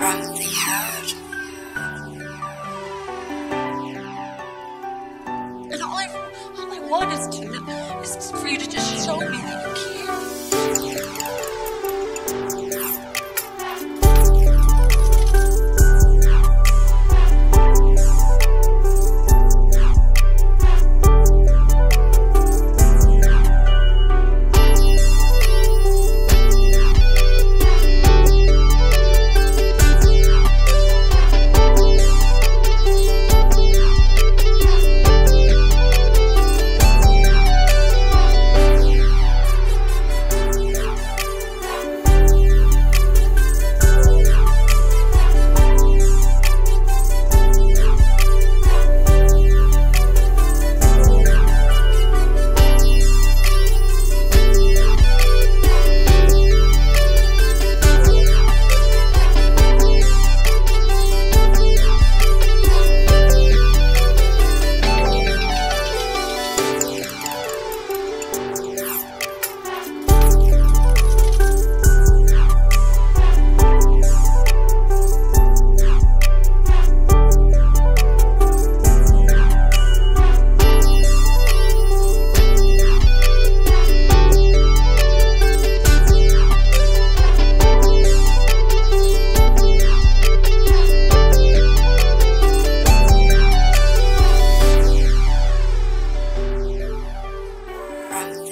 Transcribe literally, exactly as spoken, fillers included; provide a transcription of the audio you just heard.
from the heart. And all I, all I want is to, is for you to just show me that you care. From